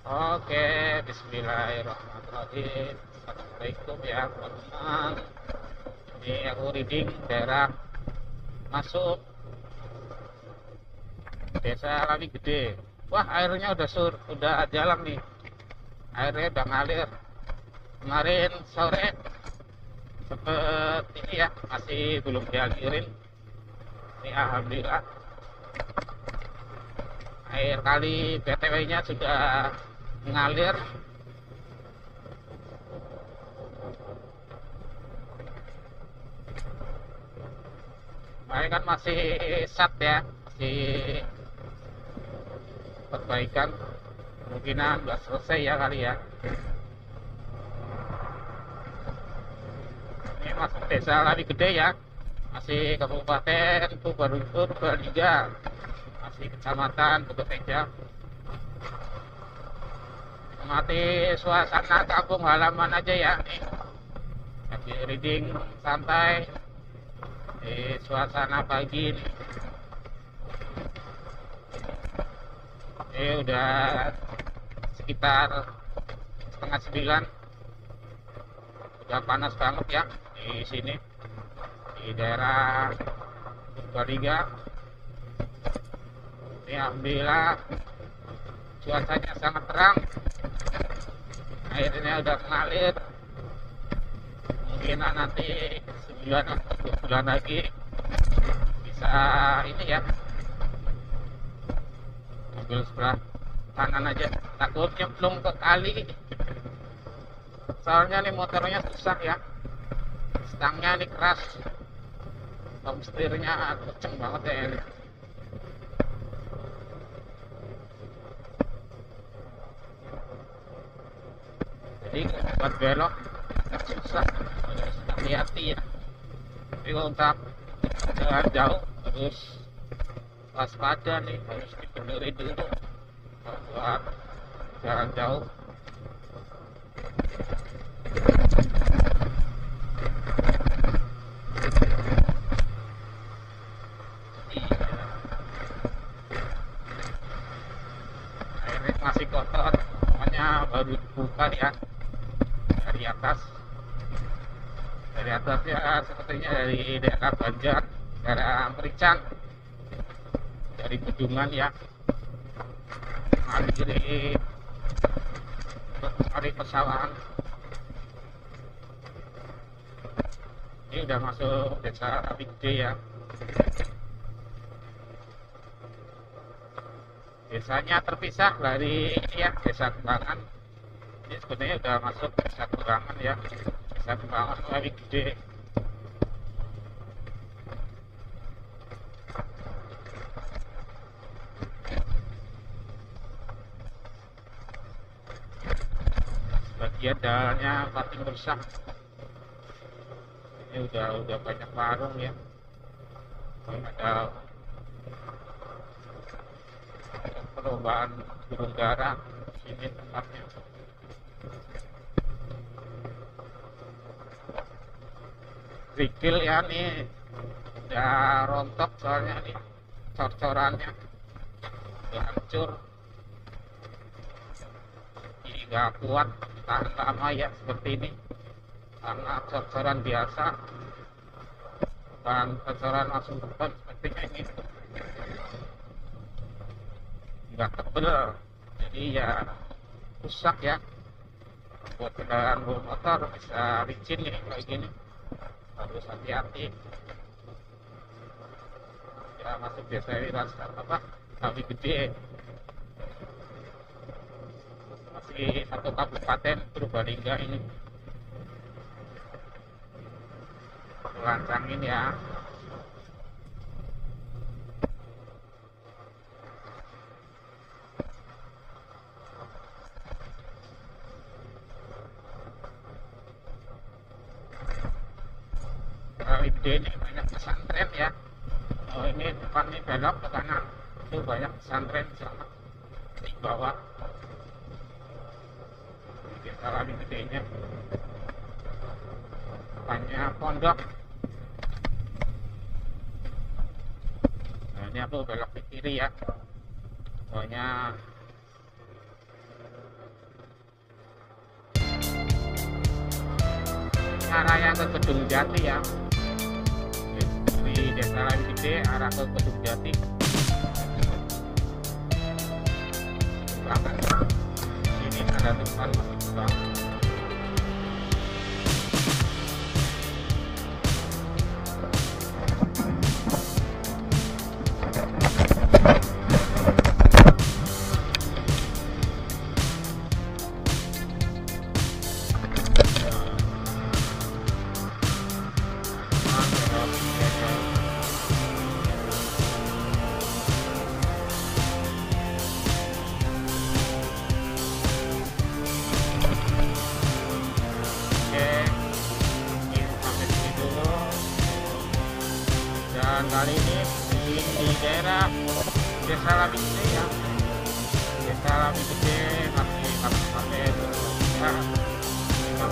Oke, bismillahirrahmanirrahim. Assalamualaikum ya teman-teman. Ini aku reading daerah masuk desa Lawi Gede. Wah, airnya udah jalan nih. Airnya udah ngalir. Kemarin sore sempet ini ya, masih belum dialirin. Ini alhamdulillah air kali BTW-nya sudah mengalir. Air kan masih sat ya, masih perbaikan, kemungkinan nggak selesai ya kali ya. Ini masuk desa Lawi Gede ya, masih Kabupaten Purbalingga, masih Kecamatan Bogor. Mati suasana kampung halaman aja ya nih. Lagi reading santai di suasana pagi nih. Ini udah sekitar setengah 9. Udah panas banget ya di sini, di daerah Purbalingga. Ini alhamdulillah cuacanya sangat terang, airnya udah mengalir. Mungkin nanti sebulan atau 2 bulan lagi bisa ini ya, ambil sebelah kanan aja, takut nyemplung ke kali. Soalnya nih motornya susah ya, stangnya ini keras, tom setirnya kenceng banget ya ini. Jadi buat belok susah, harus hati-hati ya. Tapi untuk jalan jauh harus waspada nih, harus dibenerin dulu buat jalan jauh. Airnya masih kotor, namanya baru dibuka ya dari atas. Dari atas ya, sepertinya dari daerah Banjar, daerah Merican, dari Bedungan ya, dari pesawahan. Ini udah masuk desa Lawi Gede ya. Desanya terpisah dari ini ya, desa Kembangan. Ini sebenarnya udah masuk desa Kembangan ya, desa Kembangan Lawi Gede. Bagian jalannya paling rusak. Ini udah banyak warung ya, ada perlombaan burung dara sini tempatnya. Rikil ya nih, udah rontok soalnya nih, cor-corannya udah hancur. Ini nggak kuat tahan lama ya seperti ini, karena cor-coran biasa, bukan cor-coran langsung beton sepertinya ini. Nggak tebel, jadi ya rusak ya. Buat kendaraan bermotor bisa licin nih kayak gini, harus hati-hati ya. Masuk desa Lawi Gede, masih satu kabupaten Purbalingga ini. Lancangin ya. Lawi Gede ini banyak pesantren ya. Oh, ini depan ini belok ke kanan, itu banyak pesantren di sana di bawah. Desa Lawi Gedenya banyak pondok. Nah, ini aku belok ke kiri ya, pokoknya raya ke Gedung Jati ya, di Desa Lawing Gede arah ke Gedung Jati banget. Ini ada tempat masih banget. Dan kali ini di daerah Desa Lawing Gede ya, Desa Lawing Gede masih pakai ya. Terima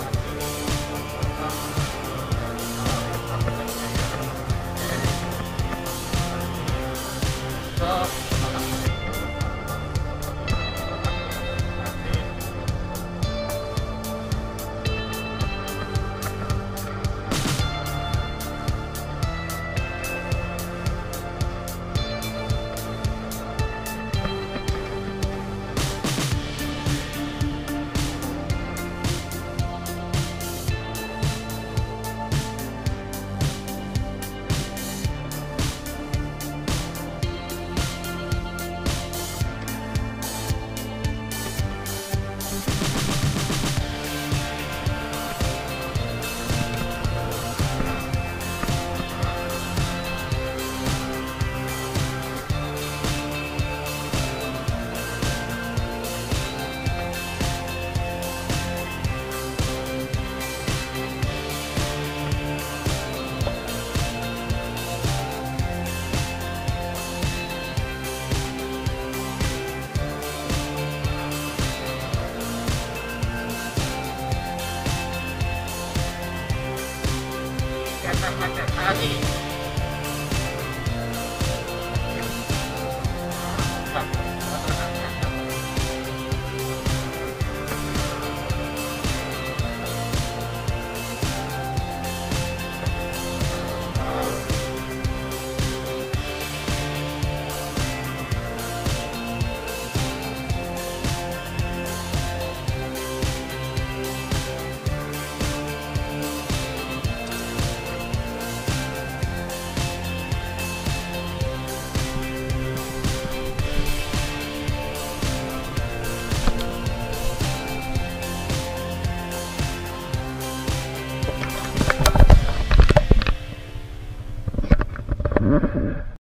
kasih. Macet lagi. Mm-hmm.